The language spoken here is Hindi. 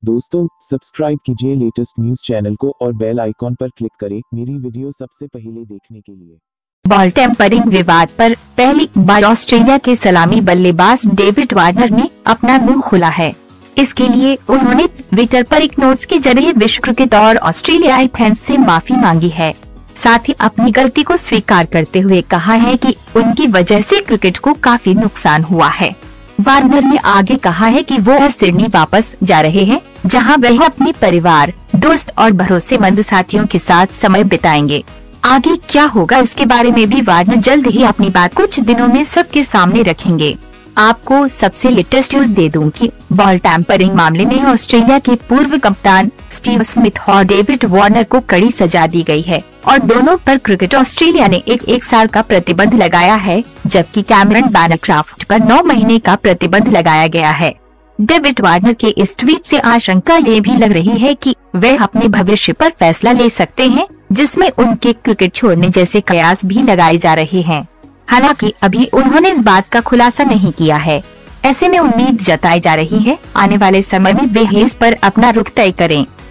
दोस्तों सब्सक्राइब कीजिए लेटेस्ट न्यूज चैनल को और बेल आइकॉन पर क्लिक करें मेरी वीडियो सबसे पहले देखने के लिए। बॉल टेम्परिंग विवाद पर पहली बार ऑस्ट्रेलिया के सलामी बल्लेबाज डेविड वार्नर ने अपना मुंह खोला है। इसके लिए उन्होंने ट्विटर पर एक नोट्स के जरिए विश्व क्रिकेट और ऑस्ट्रेलियाई फैंस से माफी मांगी है। साथ ही अपनी गलती को स्वीकार करते हुए कहा है कि उनकी वजह से क्रिकेट को काफी नुकसान हुआ है। वार्नर ने आगे कहा है कि वो सिडनी वापस जा रहे हैं, जहां वह अपने परिवार, दोस्त और भरोसेमंद साथियों के साथ समय बिताएंगे। आगे क्या होगा उसके बारे में भी वार्नर जल्द ही अपनी बात कुछ दिनों में सबके सामने रखेंगे। आपको सबसे लेटेस्ट न्यूज दे दूं कि बॉल टैम्परिंग मामले में ऑस्ट्रेलिया के पूर्व कप्तान स्टीव स्मिथ और डेविड वार्नर को कड़ी सजा दी गई है और दोनों पर क्रिकेट ऑस्ट्रेलिया ने एक साल का प्रतिबंध लगाया है, जबकि कैमरन बैनरक्राफ्ट पर 9 महीने का प्रतिबंध लगाया गया है। डेविड वार्नर के इस ट्वीट से आशंका ये भी लग रही है कि वह अपने भविष्य पर फैसला ले सकते हैं, जिसमें उनके क्रिकेट छोड़ने जैसे कयास भी लगाए जा रहे हैं। हालांकि अभी उन्होंने इस बात का खुलासा नहीं किया है। ऐसे में उम्मीद जताई जा रही है आने वाले समय में वे इस पर अपना रुख तय करें।